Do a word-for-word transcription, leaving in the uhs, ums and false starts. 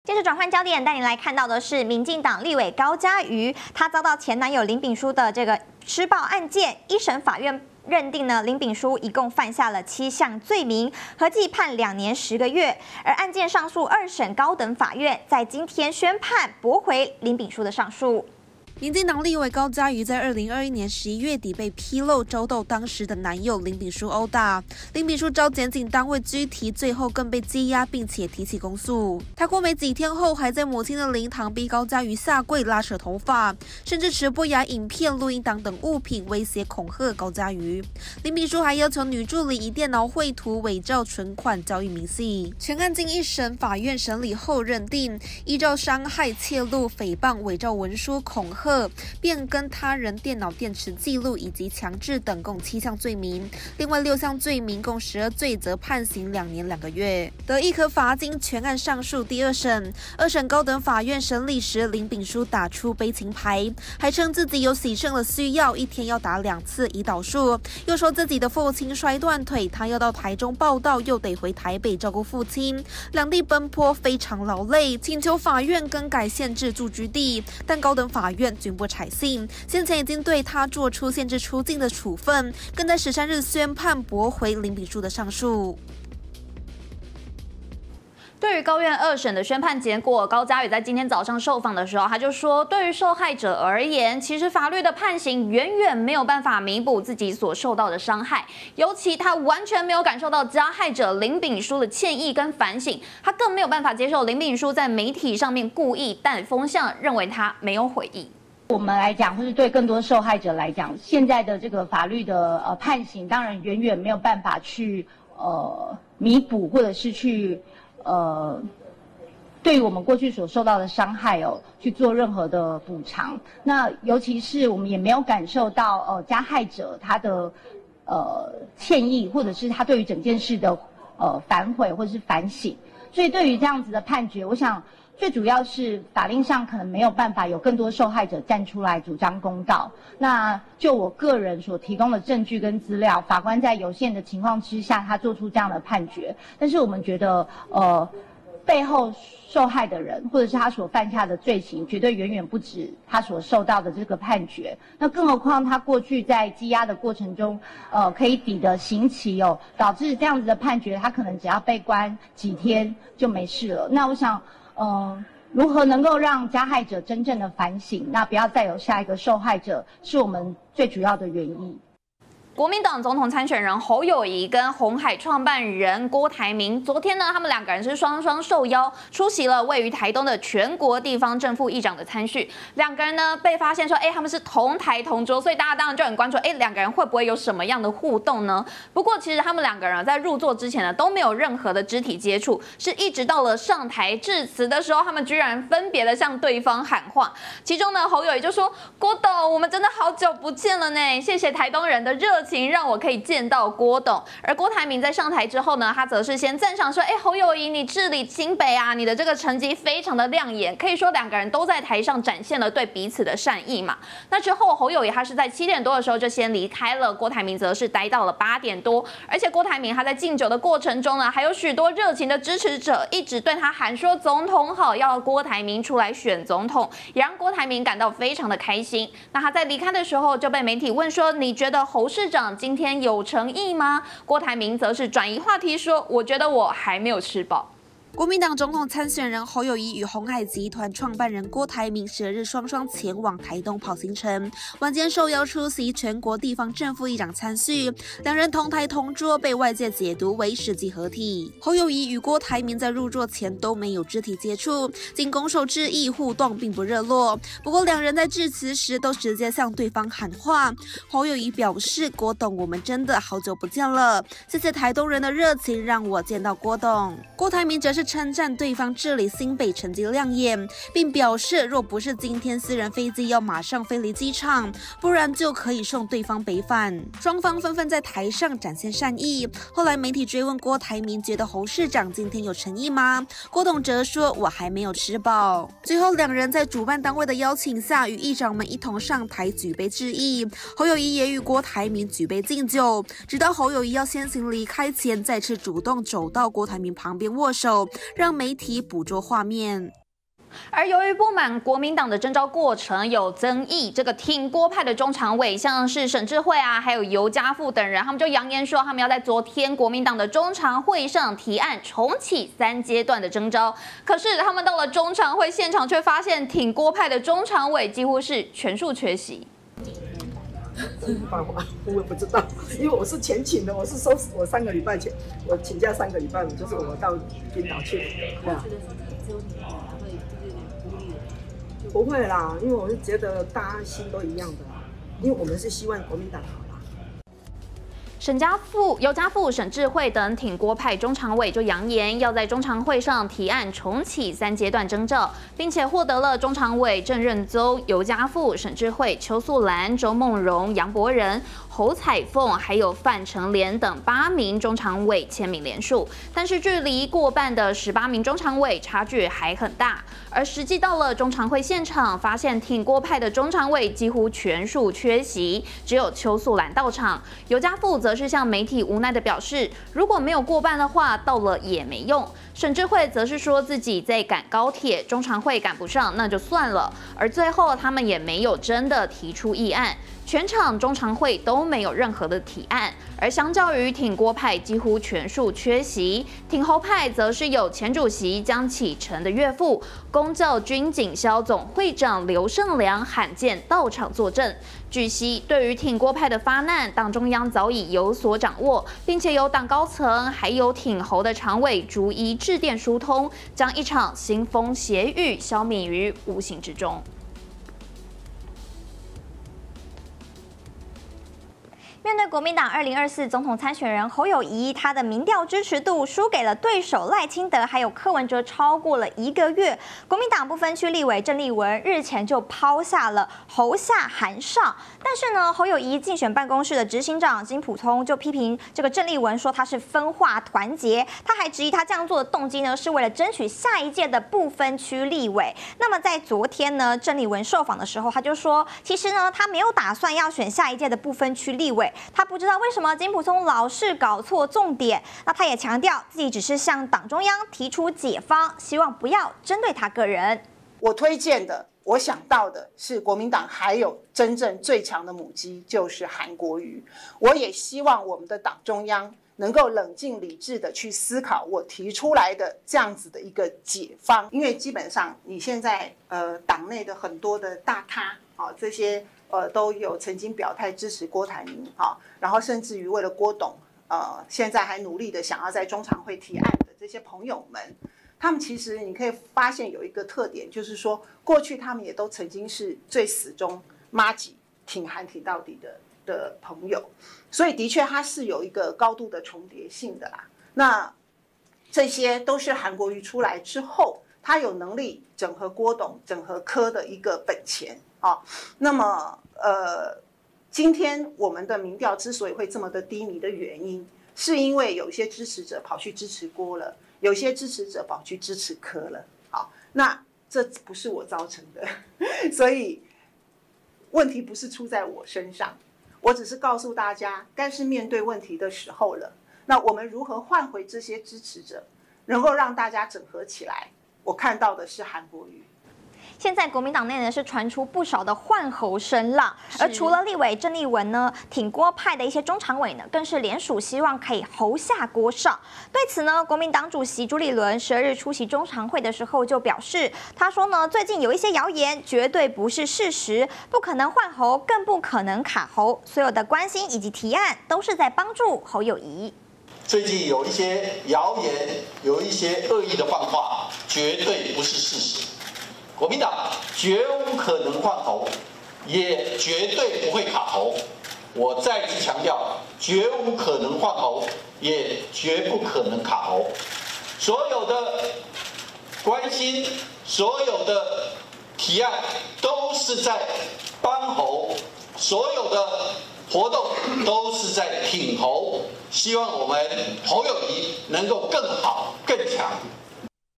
接着转换焦点，带你来看到的是民进党立委高嘉瑜，他遭到前男友林炳书的这个施暴案件，一审法院认定呢林炳书一共犯下了七项罪名，合计判两年十个月。而案件上诉二审高等法院在今天宣判驳回林炳书的上诉。 民进党立委高嘉瑜在二零二一年十一月底被披露遭到当时的男友林炳书殴打，林炳书遭检警单位拘提，最后更被羁押，并且提起公诉。他过没几天后，还在母亲的灵堂逼高嘉瑜下跪、拉扯头发，甚至持不雅影片、录音档等物品威胁恐吓高嘉瑜。林炳书还要求女助理以电脑绘图伪造存款交易明细。全案经一审法院审理后认定，依照伤害、窃录、诽谤、伪造文书、恐吓。 变更他人电脑电池记录以及强制等共七项罪名，另外六项罪名共十二罪，则判刑两年两个月。得一颗罚金，全案上诉第二审。二审高等法院审理时，林炳书打出悲情牌，还称自己有洗肾的需要，一天要打两次胰岛素，又说自己的父亲摔断腿，他要到台中报到，又得回台北照顾父亲，两地奔波非常劳累，请求法院更改限制住居地，但高等法院 均不采信，先前已经对他做出限制出境的处分，更在十三日宣判驳回林炳书的上诉。 对于高院二审的宣判结果，高嘉瑜在今天早上受访的时候，他就说，对于受害者而言，其实法律的判刑远远没有办法弥补自己所受到的伤害，尤其他完全没有感受到加害者林炳书的歉意跟反省，他更没有办法接受林炳书在媒体上面故意带风向，认为他没有悔意。 我们来讲，或是对更多受害者来讲，现在的这个法律的呃判刑，当然远远没有办法去呃弥补，或者是去呃对于我们过去所受到的伤害哦去做任何的补偿。那尤其是我们也没有感受到呃加害者他的呃歉意，或者是他对于整件事的呃反悔或者是反省。所以对于这样子的判决，我想。 最主要是法令上可能没有办法有更多受害者站出来主张公道。那就我个人所提供的证据跟资料，法官在有限的情况之下，他做出这样的判决。但是我们觉得，呃，背后受害的人或者是他所犯下的罪行，绝对远远不止他所受到的这个判决。那更何况他过去在羁押的过程中，呃，可以抵的刑期哦，导致这样子的判决，他可能只要被关几天就没事了。那我想。 呃，如何能够让加害者真正的反省，那不要再有下一个受害者，是我们最主要的原因。 国民党总统参选人侯友宜跟鸿海创办人郭台铭，昨天呢，他们两个人是双双受邀出席了位于台东的全国地方正副议长的参叙。两个人呢被发现说，哎，他们是同台同桌，所以大家当然就很关注，哎，两个人会不会有什么样的互动呢？不过其实他们两个人在入座之前呢都没有任何的肢体接触，是一直到了上台致辞的时候，他们居然分别的向对方喊话。其中呢，侯友宜就说：“郭董，我们真的好久不见了呢，谢谢台东人的热情。” 让我可以见到郭董，而郭台铭在上台之后呢，他则是先赞赏说：“哎，侯友宜，你治理新北啊，你的这个成绩非常的亮眼。”可以说两个人都在台上展现了对彼此的善意嘛。那之后，侯友宜他是在七点多的时候就先离开了，郭台铭则是待到了八点多。而且郭台铭他在敬酒的过程中呢，还有许多热情的支持者一直对他喊说：“总统好，要郭台铭出来选总统。”也让郭台铭感到非常的开心。那他在离开的时候就被媒体问说：“你觉得侯市长 今天有诚意吗？”郭台铭则是转移话题说：“我觉得我还没有吃饱。” 国民党总统参选人侯友宜与鸿海集团创办人郭台铭十日双双前往台东跑行程，晚间受邀出席全国地方正副议长参叙，两人同台同桌，被外界解读为世纪合体。侯友宜与郭台铭在入座前都没有肢体接触，仅拱手致意，互动并不热络。不过两人在致辞时都直接向对方喊话。侯友宜表示：“郭董，我们真的好久不见了，谢谢台东人的热情，让我见到郭董。”郭台铭则是 是称赞对方治理新北成绩亮眼，并表示若不是今天私人飞机要马上飞离机场，不然就可以送对方北返。双方纷纷在台上展现善意。后来媒体追问郭台铭觉得侯市长今天有诚意吗？郭董则说：“我还没有吃饱。”最后两人在主办单位的邀请下，与议长们一同上台举杯致意。侯友宜也与郭台铭举杯敬酒，直到侯友宜要先行离开前，再次主动走到郭台铭旁边握手。 让媒体捕捉画面。 而由于不满国民党的征召过程有争议，这个挺郭派的中常委，像是沈智慧啊，还有尤家富等人，他们就扬言说，他们要在昨天国民党的中常会上提案重启三阶段的征召。可是他们到了中常会现场，却发现挺郭派的中常委几乎是全数缺席。 这没办法，我也不知道，因为我是前请的，我是收我三个礼拜前，我请假三个礼拜，就是我到冰岛去，对啊。不会啦，因为我是觉得大家心都一样的啦，因为我们是希望国民党好啦。 沈家富、尤家富、沈智慧等挺郭派中常委就扬言要在中常会上提案重启三阶段征召，并且获得了中常委郑任宗、尤家富、沈智慧、邱素兰、周梦荣、杨博仁、侯彩凤还有范成廉等八名中常委签名联署，但是距离过半的十八名中常委差距还很大。而实际到了中常会现场，发现挺郭派的中常委几乎全数缺席，只有邱素兰到场。尤家富则是向媒体无奈的表示，如果没有过半的话，到了也没用。沈智慧则是说自己在赶高铁，中常会赶不上那就算了。而最后他们也没有真的提出议案。全场中常会都没有任何的提案，而相较于挺郭派几乎全数缺席，挺侯派则是有前主席江启臣的岳父、公教军警消总会长刘胜良罕见到场作证。据悉，对于挺郭派的发难，党中央早已有所掌握，并且有党高层还有挺侯的常委逐一致电疏通，将一场腥风血雨消弭于无形之中。 面对国民党二零二四总统参选人侯友宜，他的民调支持度输给了对手赖清德还有柯文哲超过了一个月。国民党不分区立委郑丽文日前就抛下了侯下韩上，但是呢，侯友宜竞选办公室的执行长金溥聪就批评这个郑丽文说他是分化团结，他还质疑他这样做的动机呢是为了争取下一届的不分区立委。那么在昨天呢，郑丽文受访的时候，他就说，其实呢他没有打算要选下一届的不分区立委。他不知道为什么金溥聪老是搞错重点，那他也强调自己只是向党中央提出解方，希望不要针对他个人。 我推荐的，我想到的是国民党还有真正最强的母鸡，就是韩国瑜。我也希望我们的党中央能够冷静理智的去思考我提出来的这样子的一个解方，因为基本上你现在呃党内的很多的大咖啊这些。呃，都有曾经表态支持郭台铭啊，然后甚至于为了郭董，呃，现在还努力的想要在中常会提案的这些朋友们，他们其实你可以发现有一个特点，就是说过去他们也都曾经是最死忠麻吉挺韩挺到底的的朋友，所以的确它是有一个高度的重叠性的啦。那这些都是韩国瑜出来之后，他有能力整合郭董、整合柯的一个本钱。啊，那么呃，今天我们的民调之所以会这么的低迷的原因，是因为有些支持者跑去支持郭了，有些支持者跑去支持柯了。好，那这不是我造成的，所以问题不是出在我身上，我只是告诉大家，该是面对问题的时候了。那我们如何换回这些支持者，能够让大家整合起来？我看到的是韩国瑜。 现在国民党内呢是传出不少的换侯声浪，而除了立委郑丽文呢，挺郭派的一些中常委呢，更是联署希望可以侯下郭上。对此呢，国民党主席朱立伦十二日出席中常会的时候就表示，他说呢，最近有一些谣言绝对不是事实，不可能换侯，更不可能卡侯，所有的关心以及提案都是在帮助侯友宜。 最近有一些谣言，有一些恶意的放话，绝对不是事实。国民党绝无可能换侯，也绝对不会卡侯。我再次强调，绝无可能换侯，也绝不可能卡侯。所有的关心，所有的提案，都是在帮侯，所有的活动都是在挺侯。希望我们侯友宜能够更好、更强。